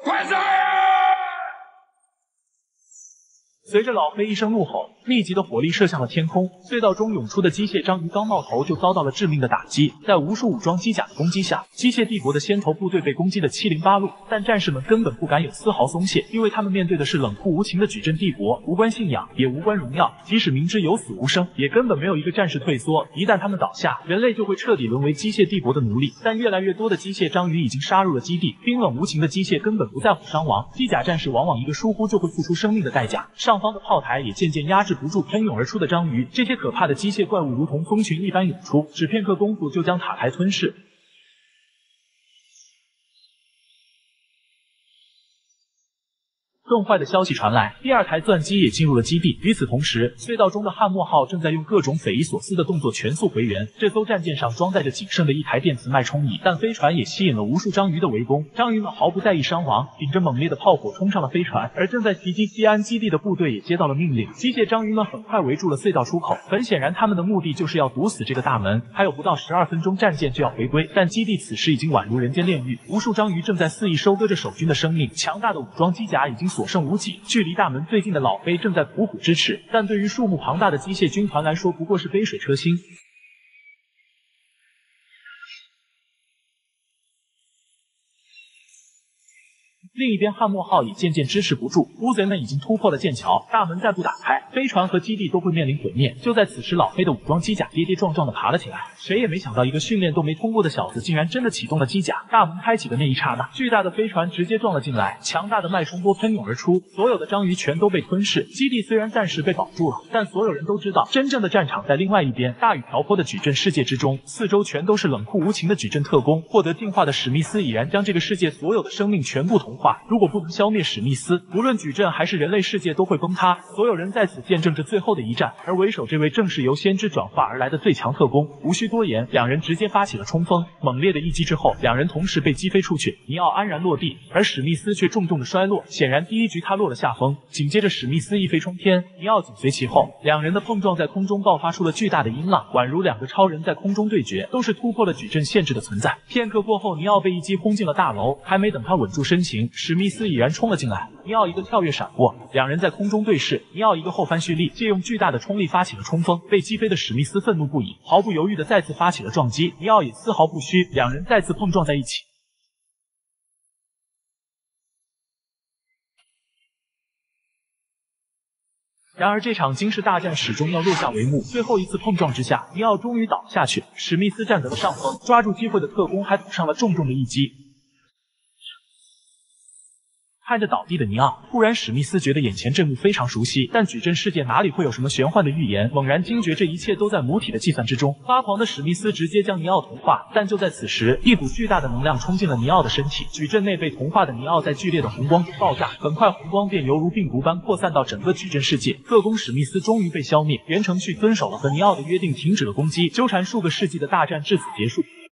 快死！ 随着老飞一声怒吼，立即的火力射向了天空。隧道中涌出的机械章鱼刚冒头就遭到了致命的打击，在无数武装机甲的攻击下，机械帝国的先头部队被攻击得七零八落。但战士们根本不敢有丝毫松懈，因为他们面对的是冷酷无情的矩阵帝国，无关信仰，也无关荣耀。即使明知有死无生，也根本没有一个战士退缩。一旦他们倒下，人类就会彻底沦为机械帝国的奴隶。但越来越多的机械章鱼已经杀入了基地，冰冷无情的机械根本不在乎伤亡，机甲战士往往一个疏忽就会付出生命的代价。上方的炮台也渐渐压制不住喷涌而出的章鱼，这些可怕的机械怪物如同蜂群一般涌出，只片刻功夫就将塔台吞噬。更坏的消息传来，第二台钻机也进入了基地。与此同时，隧道中的汉默号正在用各种匪夷所思的动作全速回援。这艘战舰上装载着仅剩的一台电磁脉冲仪，但飞船也吸引了无数章鱼的围攻。章鱼们毫不在意伤亡，顶着猛烈的炮火冲上了飞船。而正在袭击西安基地的部队也接到了命令，机械章鱼们很快围住了隧道出口。很显然，他们的目的就是要堵死这个大门。还有不到12分钟，战舰就要回归，但基地此时已经宛如人间炼狱，无数章鱼正在肆意收割着守军的生命。强大的武装机甲已经所剩无几，距离大门最近的老飞正在苦苦支持，但对于数目庞大的机械军团来说，不过是杯水车薪。另一边，汉默号也渐渐支持不住，乌贼们已经突破了剑桥，大门再不打开，飞船和基地都会面临毁灭。就在此时，老飞的武装机甲跌跌撞撞的爬了起来。谁也没想到，一个训练都没通过的小子，竟然真的启动了机甲。大门开启的那一刹那，巨大的飞船直接撞了进来，强大的脉冲波喷涌而出，所有的章鱼全都被吞噬。基地虽然暂时被保住了，但所有人都知道，真正的战场在另外一边。大雨瓢泼的矩阵世界之中，四周全都是冷酷无情的矩阵特工。获得进化的史密斯已然将这个世界所有的生命全部同化。如果不能消灭史密斯，无论矩阵还是人类世界都会崩塌。所有人在此见证着最后的一战，而为首这位正是由先知转化而来的最强特工。无需多言，两人直接发起了冲锋。猛烈的一击之后，两人同时被击飞出去。尼奥安然落地，而史密斯却重重的摔落。显然第一局他落了下风。紧接着史密斯一飞冲天，尼奥紧随其后。两人的碰撞在空中爆发出了巨大的音浪，宛如两个超人在空中对决，都是突破了矩阵限制的存在。片刻过后，尼奥被一击轰进了大楼，还没等他稳住身形，史密斯已然冲了进来。尼奥一个跳跃闪过，两人在空中对视。尼奥一个后翻蓄力，借用巨大的冲力发起了冲锋。被击飞的史密斯愤怒不已，毫不犹豫的再次发起了撞击。尼奥也丝毫不虚，两人再次碰撞在一起。然而这场惊世大战始终要落下帷幕，最后一次碰撞之下，尼奥终于倒下去，史密斯占得了上风，抓住机会的特工还补上了重重的一击。看着倒地的尼奥，突然史密斯觉得眼前这幕非常熟悉，但矩阵世界哪里会有什么玄幻的预言？猛然惊觉这一切都在母体的计算之中。发狂的史密斯直接将尼奥同化，但就在此时，一股巨大的能量冲进了尼奥的身体，矩阵内被同化的尼奥在剧烈的红光中爆炸，很快红光便犹如病毒般扩散到整个矩阵世界。特工史密斯终于被消灭，原程序遵守了和尼奥的约定，停止了攻击，纠缠数个世纪的大战至此结束。